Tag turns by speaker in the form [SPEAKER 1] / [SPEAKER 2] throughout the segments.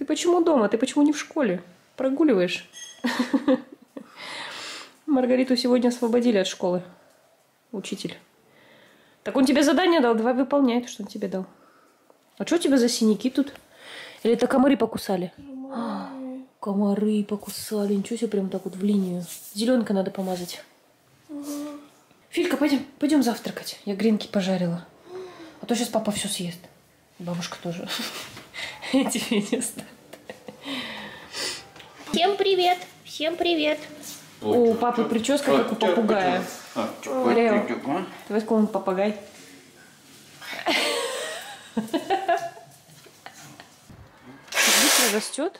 [SPEAKER 1] Ты почему дома? Ты почему не в школе? Прогуливаешь? Маргариту сегодня освободили от школы. Учитель. Так он тебе задание дал, давай выполняй то, что он тебе дал. А что у тебя за синяки тут? Или это комары покусали? Комары покусали. Ничего себе, прям так вот в линию. Зеленкой надо помазать. Филька, пойдем завтракать. Я гренки пожарила. А то сейчас папа все съест. Бабушка тоже. Тебе не оставит.
[SPEAKER 2] Всем привет! Всем привет!
[SPEAKER 1] У папы прическа, как у попугая. Лео, ты возьми какой-нибудь попугай. Быстро растет.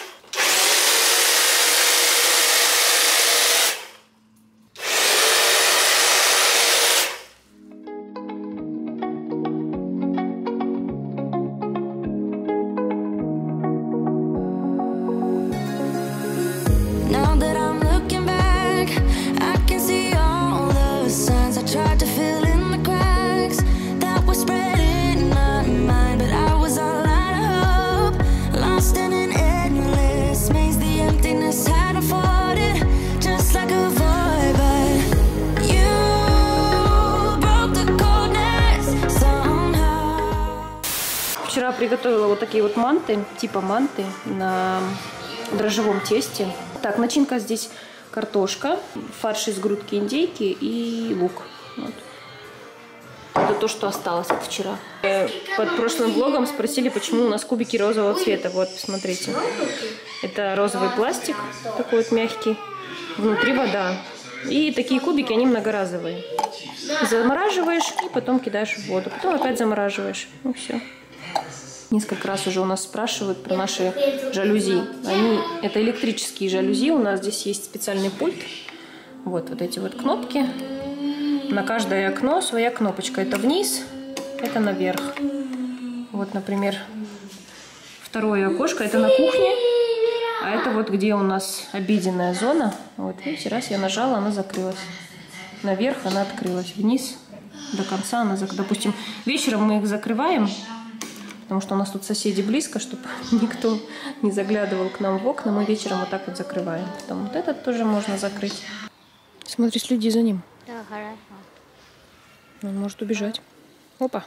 [SPEAKER 1] Вчера приготовила вот такие вот манты, типа манты на дрожжевом тесте. Так, начинка здесь картошка, фарш из грудки индейки и лук. Вот. Это то, что осталось от вчера. Под прошлым влогом спросили, почему у нас кубики розового цвета. Вот, посмотрите. Это розовый пластик, такой вот мягкий. Внутри вода. И такие кубики, они многоразовые. Замораживаешь и потом кидаешь в воду. Потом опять замораживаешь. Ну все. Несколько раз уже у нас спрашивают про наши жалюзи. Это электрические жалюзи. У нас здесь есть специальный пульт. Вот эти вот кнопки. На каждое окно своя кнопочка. Это вниз, это наверх. Вот, например, второе окошко. Это на кухне. А это вот где у нас обеденная зона. Вот, видите, раз я нажала, она закрылась. Наверх она открылась. Вниз до конца она закрылась. Допустим, вечером мы их закрываем. Потому что у нас тут соседи близко, чтобы никто не заглядывал к нам в окна. Мы вечером вот так вот закрываем. Потом вот этот тоже можно закрыть. Смотри, следи за ним.
[SPEAKER 2] Да, хорошо.
[SPEAKER 1] Он может убежать. Опа.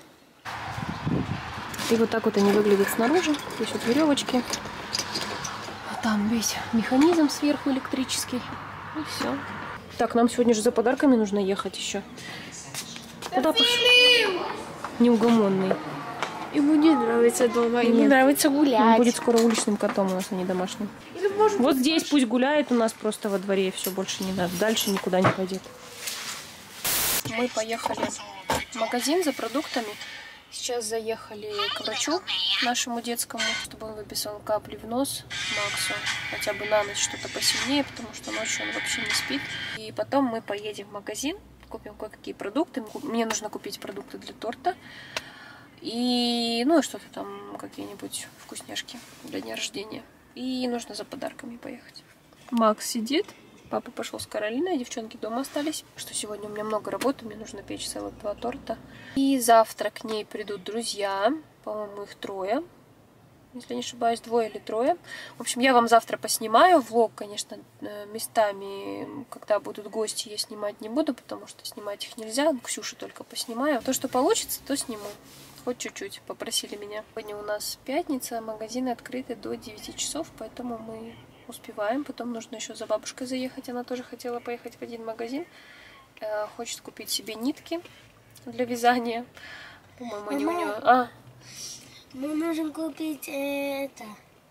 [SPEAKER 1] И вот так вот они выглядят снаружи. Здесь вот веревочки. А там весь механизм сверху электрический. И все. Так, нам сегодня же за подарками нужно ехать еще. Куда пошел? Неугомонный.
[SPEAKER 2] Ему не нравится дома, ему нравится гулять.
[SPEAKER 1] Он будет скоро уличным котом у нас, а не домашним. Вот здесь пусть гуляет у нас просто во дворе, и все, больше не надо. Дальше никуда не пойдет. Мы поехали в магазин за продуктами. Сейчас заехали к врачу нашему детскому, чтобы он выписал капли в нос Максу. Хотя бы на ночь что-то посильнее, потому что ночью он вообще не спит. И потом мы поедем в магазин, купим кое-какие продукты. Мне нужно купить продукты для торта. И, ну, и что-то там, какие-нибудь вкусняшки для дня рождения. И нужно за подарками поехать. Макс сидит. Папа пошел с Каролиной, девчонки дома остались. Что сегодня у меня много работы, мне нужно печь целых 2 торта. И завтра к ней придут друзья. По-моему, их 3. Если не ошибаюсь, 2 или 3. В общем, я вам завтра поснимаю. Влог, конечно, местами, когда будут гости, я снимать не буду, потому что снимать их нельзя. Ксюше только поснимаю. То, что получится, то сниму. Хоть чуть-чуть попросили меня. Сегодня у нас пятница, магазины открыты до 9 часов, поэтому мы успеваем. Потом нужно еще за бабушкой заехать. Она тоже хотела поехать в один магазин. Хочет купить себе нитки для вязания. По-моему, они у нее...
[SPEAKER 2] Мы нужно купить это.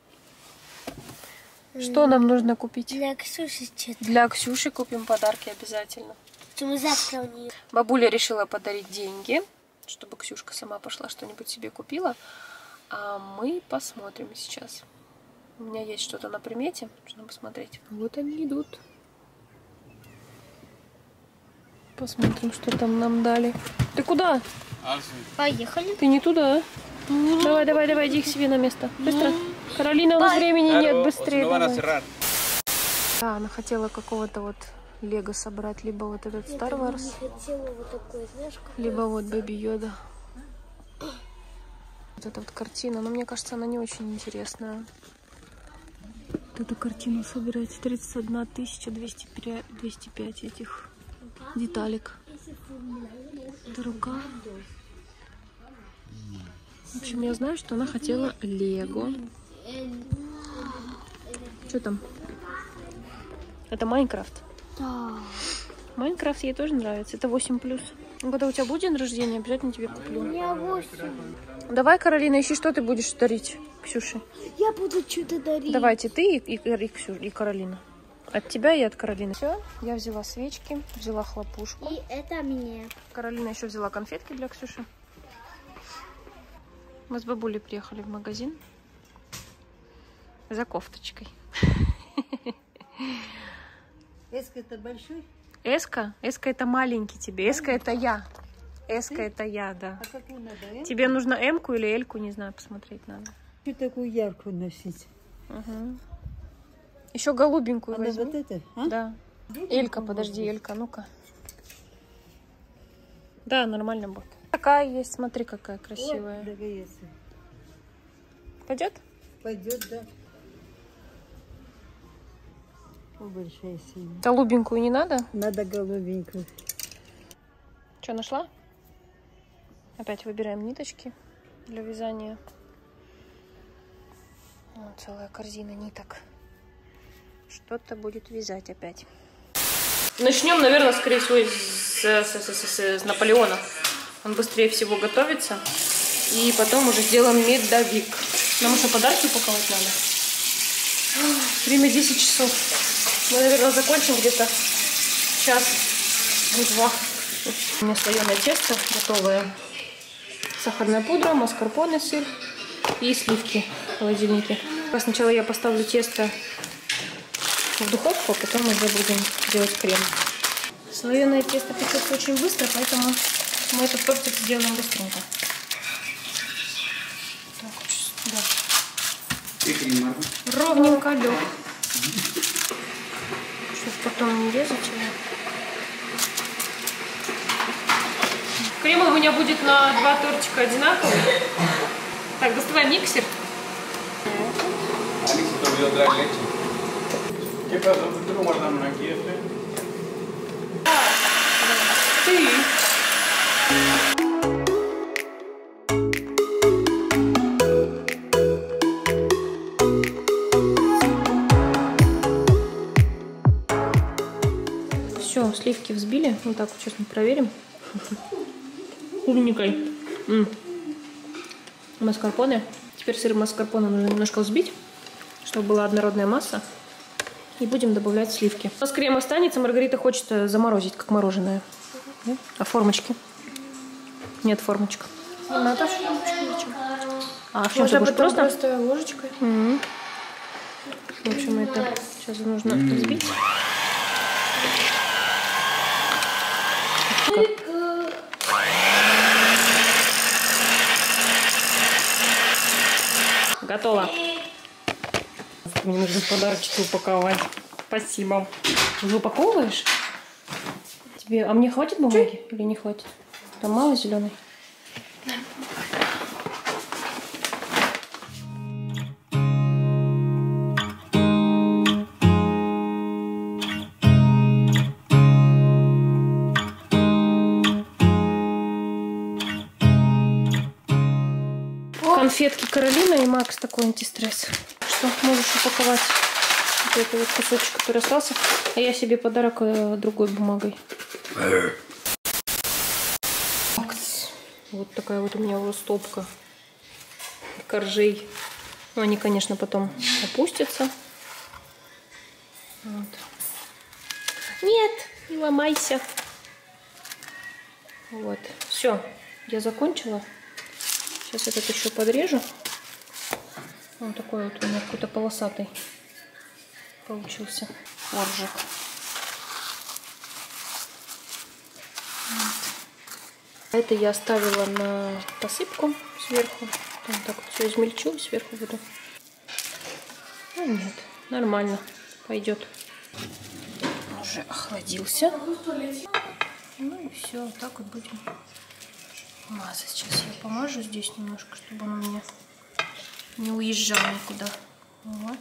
[SPEAKER 1] Что нам нужно купить?
[SPEAKER 2] Для Ксюши что-то.
[SPEAKER 1] Для Ксюши купим подарки обязательно.
[SPEAKER 2] Почему завтра у нее?
[SPEAKER 1] Бабуля решила подарить деньги, чтобы Ксюшка сама пошла что-нибудь себе купила. А мы посмотрим сейчас. У меня есть что-то на примете. Нужно посмотреть. Вот они идут. Посмотрим, что там нам дали. Ты куда?
[SPEAKER 2] Поехали.
[SPEAKER 1] Ты не туда. Давай, давай, давай, иди к себе на место. Быстро. Каролина, у нас времени нет. Быстрее. Давай. Да, она хотела какого-то вот Лего собрать. Либо вот этот Star Wars.
[SPEAKER 2] Вот такой, знаешь,
[SPEAKER 1] либо вот Бэби Йода. Вот эта вот картина, но мне кажется, она не очень интересная. Вот эту картину собирать 31 205 этих деталек. Это рука. В общем, я знаю, что она хотела Лего. Что там? Это Майнкрафт.
[SPEAKER 2] Да.
[SPEAKER 1] Майнкрафт ей тоже нравится. Это 8+. Ну, когда у тебя будет день рождения, обязательно тебе куплю.
[SPEAKER 2] Я 8.
[SPEAKER 1] Давай, Каролина, ищи, что ты будешь дарить Ксюше.
[SPEAKER 2] Я буду что-то дарить.
[SPEAKER 1] Давайте ты и Каролина. От тебя и от Каролины. Все, я взяла свечки, взяла хлопушку.
[SPEAKER 2] И это мне.
[SPEAKER 1] Каролина еще взяла конфетки для Ксюши. Мы с бабулей приехали в магазин за кофточкой.
[SPEAKER 3] Эска это большой?
[SPEAKER 1] Эска? Эска это маленький тебе. Эска это я. Эска это я, да.
[SPEAKER 3] А какую надо?
[SPEAKER 1] Тебе нужно М-ку или Л-ку, не знаю, посмотреть надо.
[SPEAKER 3] Что такую яркую носить?
[SPEAKER 1] Угу. Еще голубенькую
[SPEAKER 3] Она
[SPEAKER 1] возьми.
[SPEAKER 3] вот это? А?
[SPEAKER 1] Да. Элька, подожди, Элька, ну-ка. Да, нормально будет. Такая есть, смотри, какая красивая.
[SPEAKER 3] Вот,
[SPEAKER 1] Пойдет?
[SPEAKER 3] пойдет, да. Большая сильная.
[SPEAKER 1] Голубенькую не надо?
[SPEAKER 3] Надо голубенькую.
[SPEAKER 1] Что, нашла? Опять выбираем ниточки для вязания. Вот целая корзина ниток. Что-то будет вязать опять. Начнем, наверное, скорее всего, с Наполеона. Он быстрее всего готовится. И потом уже сделаем медовик. Нам еще подарки упаковать надо. Время 10 часов. Мы, наверное, закончим где-то час-два. У меня слоеное тесто готовое. Сахарная пудра, маскарпоне, сыр и сливки в холодильнике. Сначала я поставлю тесто в духовку, а потом уже будем делать крем. Слоеное тесто печется очень быстро, поэтому мы этот тортик сделаем быстренько. Так, да. Ровненько лег. Чтобы потом не резать его. Крем у меня будет на 2 тортика одинаковый. Так, доставай миксер. Ты. Все, сливки взбили. Вот так вот сейчас мы проверим. Клубникой. Маскарпоне. Теперь сыр маскарпоне нужно немножко взбить, чтобы была однородная масса. И будем добавлять сливки. У нас крем останется. Маргарита хочет заморозить, как мороженое. А формочки? Нет формочек.
[SPEAKER 2] Не надо формочку ничего.
[SPEAKER 1] А в чем ты будешь
[SPEAKER 2] просто ложечкой.
[SPEAKER 1] Угу. В общем, это сейчас нужно взбить. Готово. Мне нужно подарочки упаковать. Спасибо. Уже упаковываешь? Тебе... А мне хватит бумаги или не хватит? Там мало зеленой. Конфетки Каролина и Макс, такой антистресс. Что можешь упаковать вот этот вот кусочек, который остался. А я себе подарок другой бумагой. Макс. Вот такая вот у меня вот стопка коржей. Ну, они, конечно, потом опустятся. Вот. Нет, не ломайся. Вот. Все, я закончила. Сейчас этот еще подрежу. Он такой вот у меня какой-то полосатый получился коржик. Вот. Это я оставила на посыпку сверху. Там так вот все измельчу, сверху буду. Ну нет, нормально, пойдет. Уже охладился. Ну и все, так вот будем мазать. Сейчас я помажу здесь немножко, чтобы он у меня не уезжал никуда. Вот.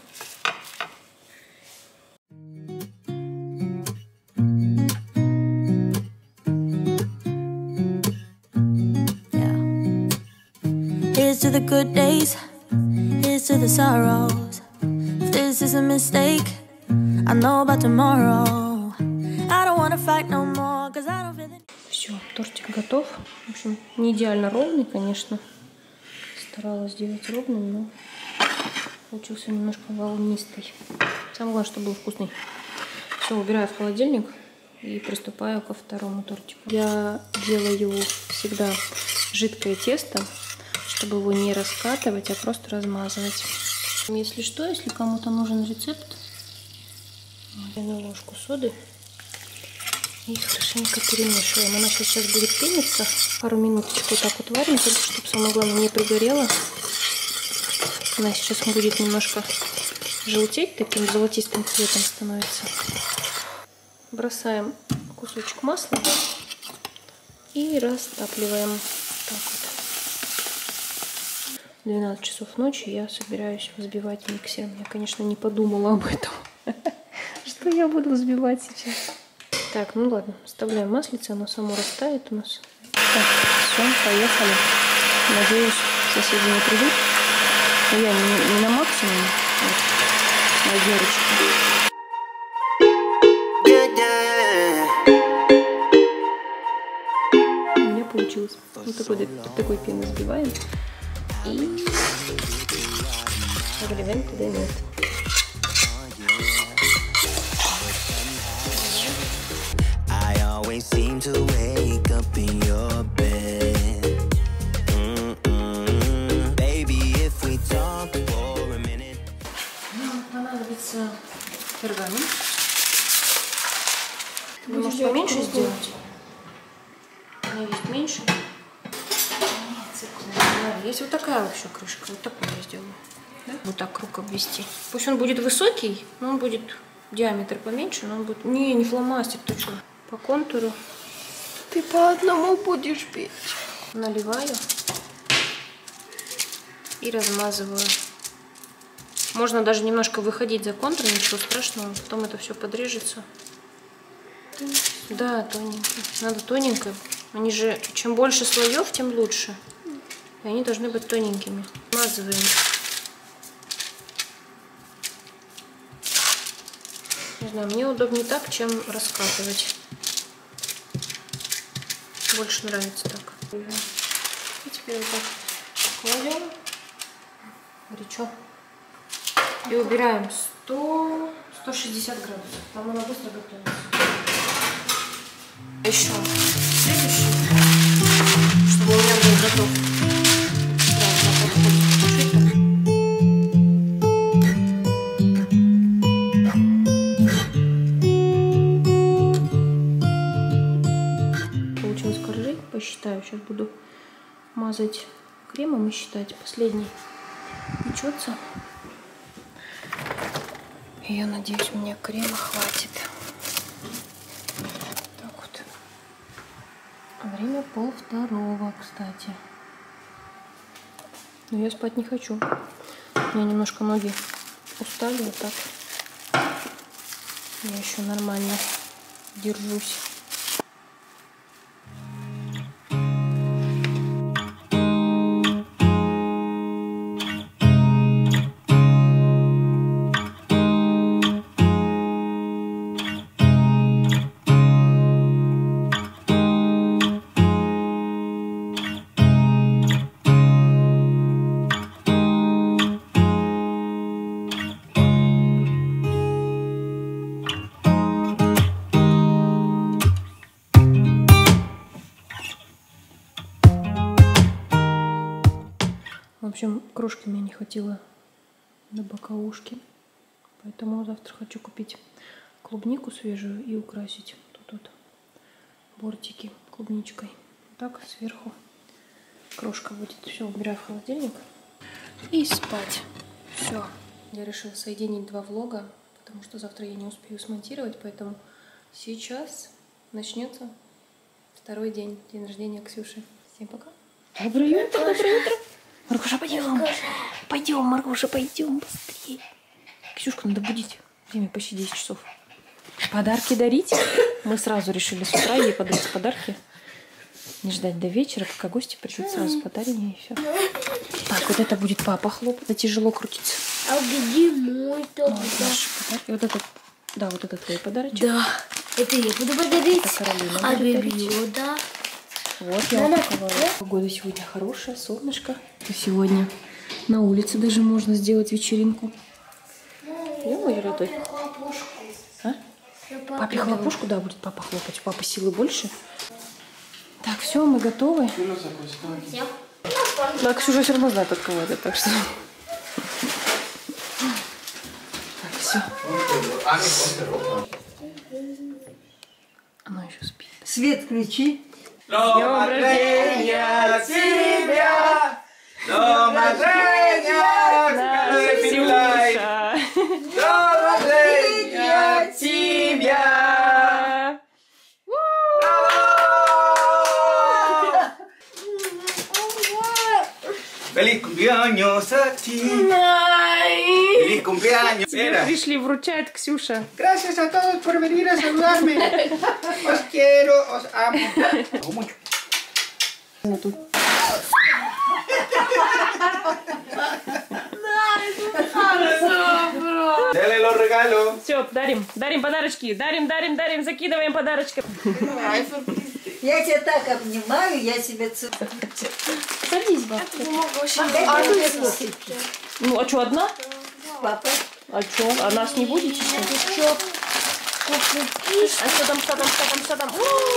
[SPEAKER 4] Here's to the good days, here's to the sorrows. If this is a mistake, I know about tomorrow. I don't wanna fight no more, cause I don't feel it.
[SPEAKER 1] Все, тортик готов. В общем, не идеально ровный, конечно. Старалась сделать ровным, но получился немножко волнистый. Самое главное, чтобы был вкусный. Все, убираю в холодильник и приступаю ко второму тортику. Я делаю всегда жидкое тесто, чтобы его не раскатывать, а просто размазывать. Если что, если кому-то нужен рецепт, одну ложку соды и хорошенько перемешиваем. Она сейчас будет пениться. Пару минуточек вот так вот варим, только чтобы самое главное не пригорело. Она сейчас будет немножко желтеть, таким золотистым цветом становится. Бросаем кусочек масла и растапливаем. Так вот. 12 часов ночи я собираюсь взбивать миксером. Я, конечно, не подумала об этом, что я буду взбивать сейчас. Так, ну ладно, вставляем маслице, оно само растает у нас. Так, все, поехали. Надеюсь, соседи не придут. Но я не на максимуме, вот, на одиночку. У меня получилось. Вот такой пены взбиваем. И выливаем туда мед. Понадобится пергамент. Ты можешь поменьше сделать? У меня есть меньше. Есть вот такая вообще крышка. Вот такую я сделаю. Да? Вот так круг обвести. Пусть он будет высокий, но он будет диаметр поменьше, но он будет... Не фломастер, точно. По контуру.
[SPEAKER 2] Ты по одному будешь петь.
[SPEAKER 1] Наливаю и размазываю. Можно даже немножко выходить за контур, ничего страшного. Потом это все подрежется. Да, тоненько. Надо тоненько. Они же, чем больше слоев, тем лучше. И они должны быть тоненькими. Смазываем. Не знаю, мне удобнее так, чем раскатывать. Больше нравится так. И теперь вот так кладем. Горячо. И убираем 160 градусов. Там она быстро готовится. Еще следующий, чтобы у меня был готов. Получилось коржи. Посчитаю. Сейчас буду мазать кремом и считать. Последний печется. И я надеюсь, мне крема хватит. Так вот. Время 1:30, кстати. Но я спать не хочу. У меня немножко ноги устали, вот так. Я еще нормально держусь. В общем, крошки мне не хватило на боковушки, поэтому завтра хочу купить клубнику свежую и украсить тут вот бортики клубничкой. Так сверху крошка будет. Все, убираю в холодильник и спать. Все. Я решила соединить два влога, потому что завтра я не успею смонтировать, поэтому сейчас начнется второй день рождения Ксюши. Всем пока! Доброе утро, доброе утро. Маргуша, пойдем. Пойдем, Маргуша, пойдем быстрее. Ксюшку надо будить. Время почти 10 часов. Подарки дарить. Мы сразу решили с утра ей подарить подарки. Не ждать до вечера, пока гости придут, сразу подарим ей и все. Так, вот это будет папа хлоп. Это тяжело крутится.
[SPEAKER 2] А где мой топ?
[SPEAKER 1] Наши подарки. Вот это, да, вот это твой подарочек.
[SPEAKER 2] Да. Это я буду подарить.
[SPEAKER 1] Это Каролина
[SPEAKER 2] А
[SPEAKER 1] будет дарить.
[SPEAKER 2] Бебиода.
[SPEAKER 1] Вот я вам упаковала. Погода сегодня хорошая, солнышко. И сегодня на улице даже можно сделать вечеринку. Ё-моё, Рятой. А? Папе хлопушку, да, будет папа хлопать. У папы силы больше. Так, все, мы готовы. Да, Ксюша все равно знает, от кого это, так что... Так, все. Она еще спит.
[SPEAKER 3] Свет включи.
[SPEAKER 1] С днем рождения тебя!
[SPEAKER 5] С днем рождения,
[SPEAKER 1] Ксюша!
[SPEAKER 5] с днем рождения тебя! ¡Feliz cumpleaños a ti! ¡Feliz cumpleaños!
[SPEAKER 1] Тебе пришли, вручает Ксюша.
[SPEAKER 5] Gracias a todos por venir a saludarme. Os quiero, os amo. Amo mucho. Dale los regalos.
[SPEAKER 1] Все, дарим, дарим подарочки, дарим, закидываем подарочки.
[SPEAKER 3] Я тебя так обнимаю, я тебя целую.
[SPEAKER 1] Садись, бабка. Ну, а что, одна?
[SPEAKER 3] Папа.
[SPEAKER 1] А что, а нас не будете? А что там, что там?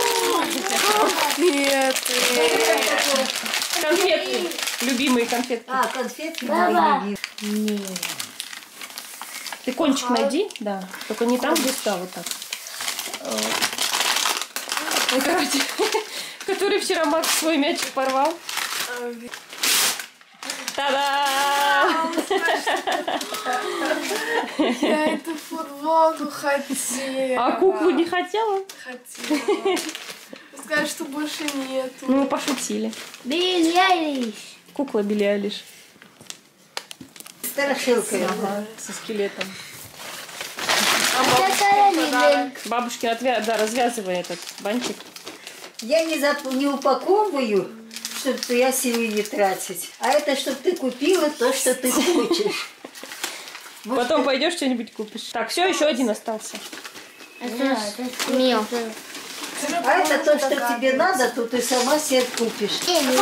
[SPEAKER 1] Конфетки. Любимые конфетки.
[SPEAKER 3] А, конфетки мои.
[SPEAKER 1] Нет. Ты кончик найди, да. Только не там, где стал, вот так. Ну, короче, который вчера Макс свой мячик порвал. Та-дам!
[SPEAKER 2] Я эту футболку хотела.
[SPEAKER 1] А куклу не хотела?
[SPEAKER 2] Хотела. Сказали, что больше нету.
[SPEAKER 1] Ну, пошутили.
[SPEAKER 2] Билли Айлиш.
[SPEAKER 1] Кукла Билли Айлиш.
[SPEAKER 3] Страшилка.
[SPEAKER 1] Ага, со скелетом.
[SPEAKER 2] Каролина.
[SPEAKER 1] Бабушкин, да, развязывай этот бантик.
[SPEAKER 3] Я не упаковываю, чтобы я силы не тратить. А это, чтобы ты купила то, что ты хочешь.
[SPEAKER 1] Потом пойдешь что-нибудь купишь. Так, все, еще один остался.
[SPEAKER 2] Мил.
[SPEAKER 3] А это то, что тебе надо, то ты сама себе купишь.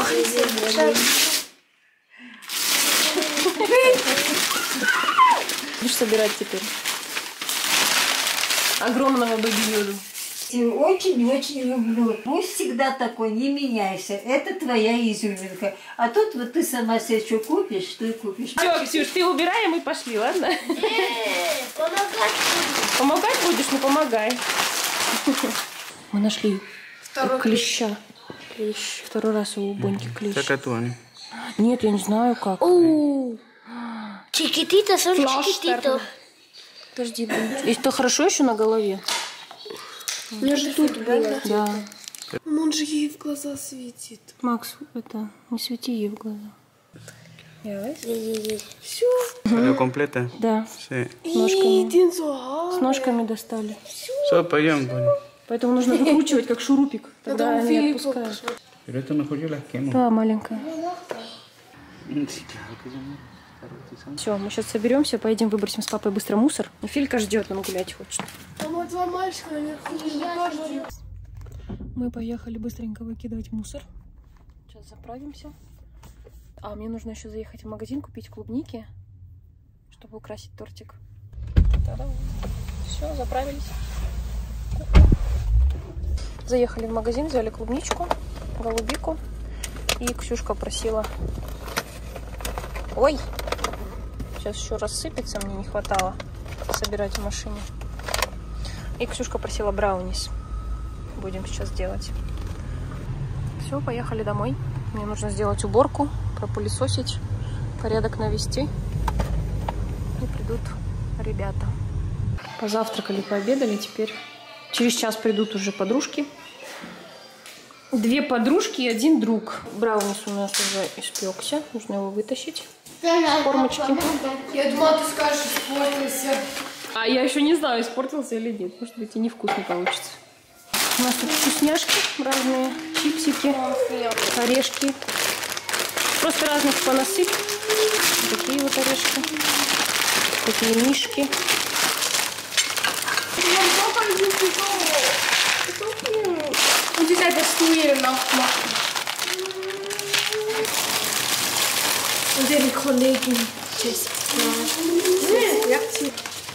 [SPEAKER 1] Будешь собирать теперь огромного бэби-йоду.
[SPEAKER 3] Очень-очень люблю. Пусть всегда такой, не меняйся. Это твоя изюминка. А тут вот ты сама себе что купишь, что и купишь.
[SPEAKER 1] Все, Ксюш, ты убираем и пошли, ладно?
[SPEAKER 2] Помогать.
[SPEAKER 1] Помогать будешь? Ну помогай. Мы нашли клеща. Клещ. Второй раз у Боньки клещ. Нет, я не знаю как.
[SPEAKER 2] Чикитито, соль чикитито.
[SPEAKER 1] Подожди, это хорошо еще на голове?
[SPEAKER 2] У меня же тут было.
[SPEAKER 1] Да.
[SPEAKER 2] Он же ей в глаза светит.
[SPEAKER 1] Макс, это, не свети ей в глаза.
[SPEAKER 2] Все.
[SPEAKER 5] ¿Lo completa?
[SPEAKER 1] Да,
[SPEAKER 5] Sí.
[SPEAKER 1] ножками. С ножками достали.
[SPEAKER 5] Все, пойдем, Bonnie.
[SPEAKER 1] Поэтому нужно выкручивать, как шурупик. Тогда они не отпускают.
[SPEAKER 5] Pero esto mejor yo las quemo.
[SPEAKER 1] Да, маленькая.
[SPEAKER 5] Sí, claro que yo
[SPEAKER 1] Все, мы сейчас соберемся, поедем выбросим с папой быстро мусор. И Филька ждет, нам гулять хочет.
[SPEAKER 2] Там вот два мальчика наверху.
[SPEAKER 1] Мы поехали быстренько выкидывать мусор. Сейчас заправимся. А, мне нужно еще заехать в магазин, купить клубники, чтобы украсить тортик. Та-дам. Все, заправились. Заехали в магазин, взяли клубничку, голубику. И Ксюшка просила... Ой! Сейчас еще рассыпется, мне не хватало собирать в машине. И Ксюшка просила брауниз. Будем сейчас делать. Все, поехали домой. Мне нужно сделать уборку, пропылесосить, порядок навести. И придут ребята. Позавтракали, пообедали. Теперь через час придут уже подружки. 2 подружки и 1 друг. Браунис у нас уже испекся. Нужно его вытащить. Формочки.
[SPEAKER 2] Я думала, ты скажешь, испортился.
[SPEAKER 1] А я еще не знаю, испортился или нет. Может быть, и невкусно получится. У нас тут вкусняшки разные. Чипсики, орешки. Просто разных понасыпь. Такие вот орешки. Такие мишки.
[SPEAKER 2] Und ist etwas früher Nachtmachen. Und ihre Kollegin Jessica. Ja, sie.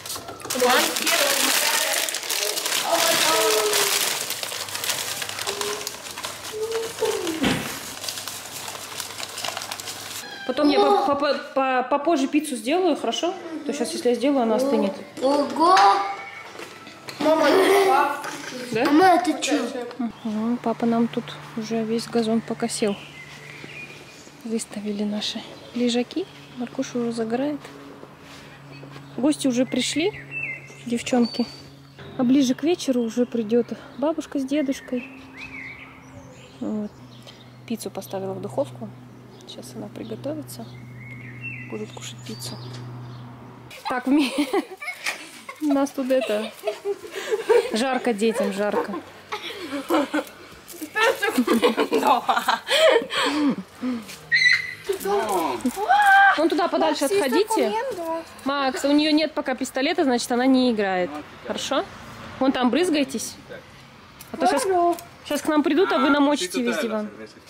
[SPEAKER 1] Потом я попозже пиццу сделаю, хорошо? То сейчас, если я сделаю, она остынет.
[SPEAKER 2] Ого! Мама,
[SPEAKER 1] Да?
[SPEAKER 2] мама, это что?
[SPEAKER 1] Папа нам тут уже весь газон покосил. Выставили наши лежаки. Маркуша уже загорает. Гости уже пришли, девчонки. А ближе к вечеру уже придет бабушка с дедушкой. Вот. Пиццу поставила в духовку. Сейчас она приготовится. Будут кушать пиццу. Так, у нас тут это... Жарко детям, жарко. Вон туда подальше отходите. Макс, у нее нет пока пистолета, значит она не играет. Хорошо? Вон там брызгайтесь. А то сейчас к нам придут, а вы намочите весь диван.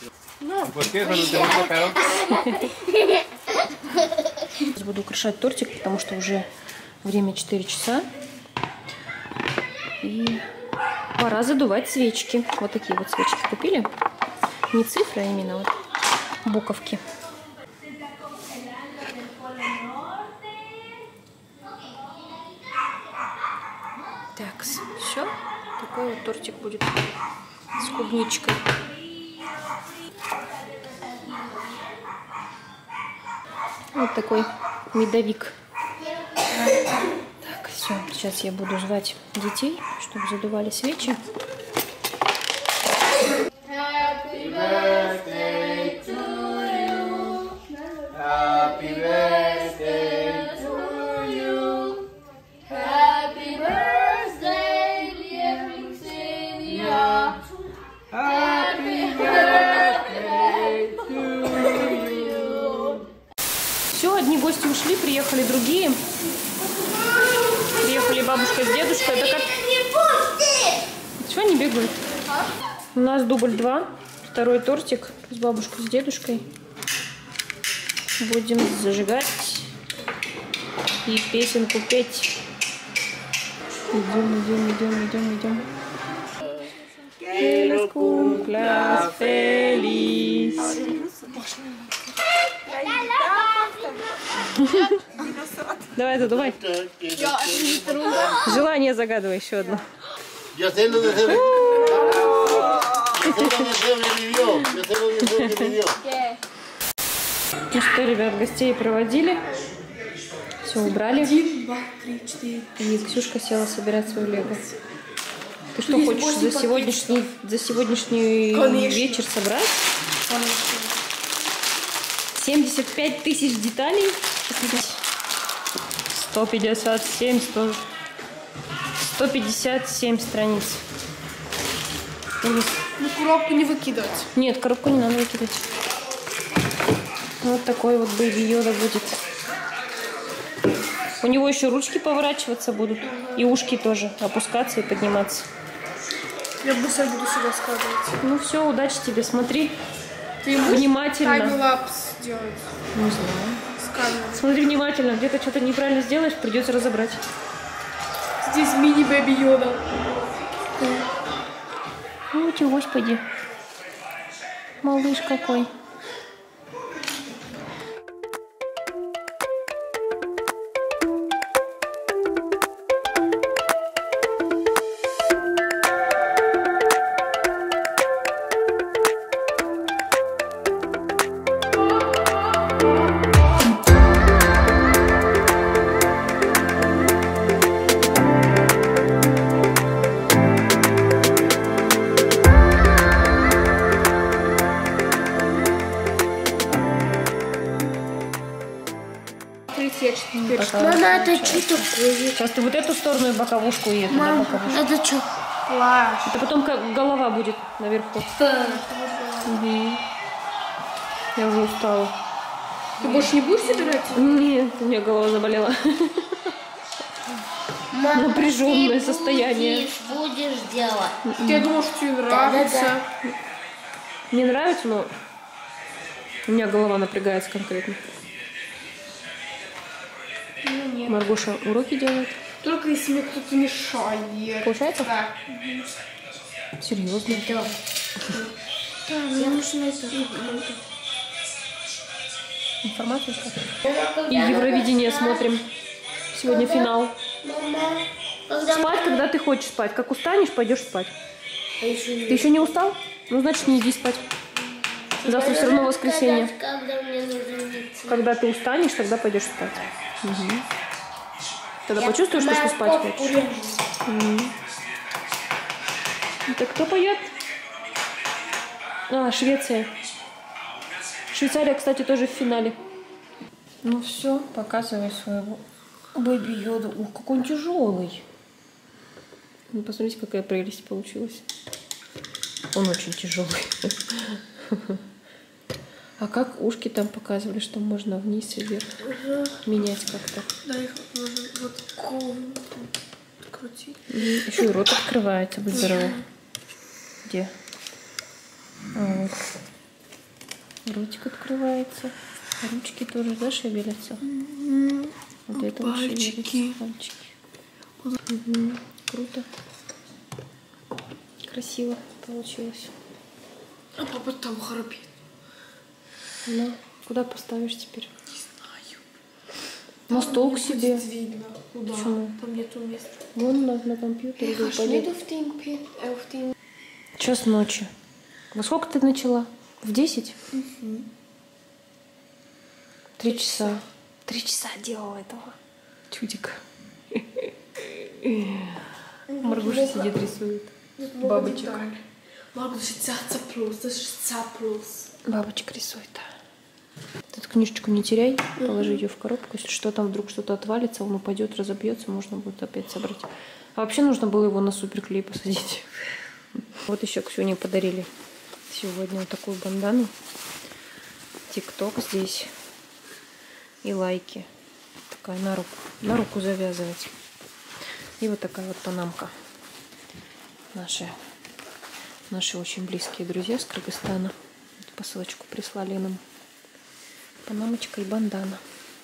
[SPEAKER 1] Сейчас буду украшать тортик, потому что уже время 4 часа. И пора задувать свечки. Вот такие вот свечки купили. Не цифры, а именно вот буковки. Так, все. Такой вот тортик будет с клубничкой. Вот такой медовик. Так, все. Сейчас я буду звать детей, чтобы задували свечи.
[SPEAKER 5] Happy birthday to you. Happy birthday to you. Happy birthday, dear Xenia. Happy birthday to you.
[SPEAKER 1] Все, одни гости ушли, приехали другие. Приехали бабушка с дедушкой. Это как... Чего они бегают? У нас дубль 2. Второй тортик с бабушкой, с дедушкой. Будем зажигать и песенку петь. Идем. Que los cumplas feliz. Давай, задувай. Желание загадывай еще одно.
[SPEAKER 6] Ya sé lo de sobrevivió.
[SPEAKER 1] Ну что, ребят, гостей проводили. Все убрали.
[SPEAKER 2] 1, 2, 3, 4.
[SPEAKER 1] И Ксюшка села собирать свою лего. Ты что, хочешь за сегодняшний
[SPEAKER 2] Конечно.
[SPEAKER 1] вечер собрать? 75 тысяч деталей. 157 страниц.
[SPEAKER 2] Ну, коробку не выкидывать.
[SPEAKER 1] Нет, коробку не надо выкидывать. Вот такой вот Бэйби Йода будет. У него еще ручки поворачиваться будут. И ушки тоже опускаться и подниматься.
[SPEAKER 2] Я быстро буду сюда складывать.
[SPEAKER 1] Ну все, удачи тебе, смотри.
[SPEAKER 2] Ты будешь
[SPEAKER 1] Внимательно.
[SPEAKER 2] таймлапс делать
[SPEAKER 1] Не знаю.
[SPEAKER 2] с камерой?
[SPEAKER 1] Смотри внимательно, где-то что-то неправильно сделаешь, придется разобрать.
[SPEAKER 2] Здесь мини-бэби Йода.
[SPEAKER 1] Ну, господи. Малыш какой.
[SPEAKER 2] Мама, это что такое?
[SPEAKER 1] Сейчас ты вот эту сторону и боковушку, и эту на боковушку.
[SPEAKER 2] Это что? Плащ.
[SPEAKER 1] Это потом как голова будет наверху. Угу. Я уже устала.
[SPEAKER 2] Ты больше не будешь собирать?
[SPEAKER 1] Нет, у меня голова заболела. Напряженное состояние.
[SPEAKER 2] Будешь делать. Я думала, что тебе нравится.
[SPEAKER 1] Мне нравится, но у меня голова напрягается конкретно.
[SPEAKER 2] Ну, нет.
[SPEAKER 1] Маргоша уроки делает.
[SPEAKER 2] Только если мне кто-то мешает.
[SPEAKER 1] Получается?
[SPEAKER 2] Да.
[SPEAKER 1] Серьезно?
[SPEAKER 2] Да. Да, мне нужно это.
[SPEAKER 1] Информацию. И Евровидение смотрим. Сегодня финал. Спать, когда ты хочешь спать. Как устанешь, пойдешь спать. Ты еще не устал? Ну, значит, не иди спать. Завтра все равно воскресенье. Когда ты устанешь, тогда пойдешь спать. Угу. Тогда почувствуешь, что спать хочешь. Угу. Так кто поет? А, Швеция. Швейцария, кстати, тоже в финале. Ну все, показывай своего Бэби Йоду. Ух, какой он тяжелый. Ну, посмотрите, какая прелесть получилась. Он очень тяжелый. А как ушки там показывали, что можно вниз и вверх менять как-то?
[SPEAKER 2] Да, их можно вот крутить.
[SPEAKER 1] Еще и рот открывается, будь здорова. Где? А, вот. Ротик открывается. Ручки тоже, да, шевелятся? Вот это вот шевелится. Пальчики. Угу. Круто. Красиво получилось.
[SPEAKER 2] А папа там храпит.
[SPEAKER 1] Ну, куда поставишь теперь?
[SPEAKER 2] Не знаю.
[SPEAKER 1] На стол к себе.
[SPEAKER 2] Видно. Куда?
[SPEAKER 1] Почему?
[SPEAKER 2] Там нету места.
[SPEAKER 1] Вон на компьютере. Час ночи. Во сколько ты начала? В 10?
[SPEAKER 2] Угу.
[SPEAKER 1] 3 часа. 3 часа делала этого. Чудик. Маргуша сидит, рисует. Бабочек. Бабочек рисует. Эту книжечку не теряй, положи ее в коробку. Если что, там вдруг что-то отвалится, он упадет, разобьется, можно будет опять собрать. А вообще нужно было его на суперклей посадить. Вот еще Ксюне подарили сегодня вот такую бандану. ТикТок здесь. И лайки. Такая на руку завязывать. И вот такая вот панамка. Наши очень близкие друзья с Кыргызстана. Посылочку прислали нам. Панамочка и бандана.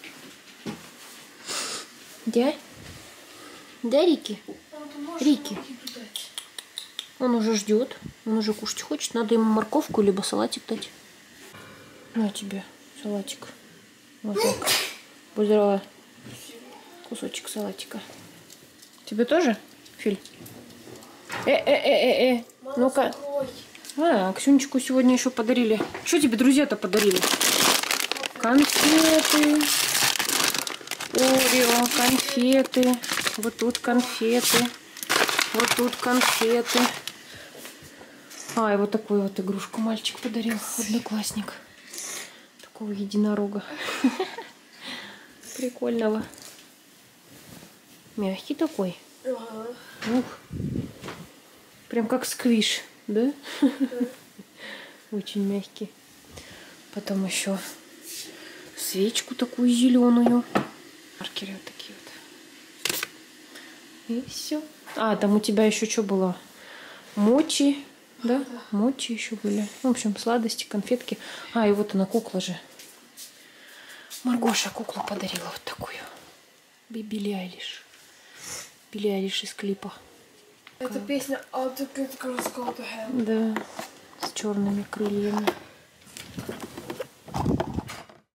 [SPEAKER 1] Да? Да, Рики? Рики. Он уже ждет. Он уже кушать хочет. Надо ему морковку либо салатик дать. На тебе салатик. Вот так. Будь здорова. Кусочек салатика. Тебе тоже, Филь? Ну-ка. А, Ксюнечку сегодня еще подарили. Что тебе друзья-то подарили? Конфеты. Орео, конфеты. Вот тут конфеты. Вот тут конфеты. А, и вот такую вот игрушку мальчик подарил. Одноклассник. Такого единорога. Прикольного. Мягкий такой. Ух. Прям как сквиш, да? Очень мягкий. Потом еще свечку такую зеленую. Маркеры вот такие вот. И все. А, там у тебя еще что было? Мочи, да? Мочи еще были. В общем, сладости, конфетки. А, и вот она, кукла же. Маргоша куклу подарила вот такую. Билли Айлиш. Билли Айлиш из клипа.
[SPEAKER 2] Это песня All the Good Girls Go to Hell.
[SPEAKER 1] Да, с черными крыльями.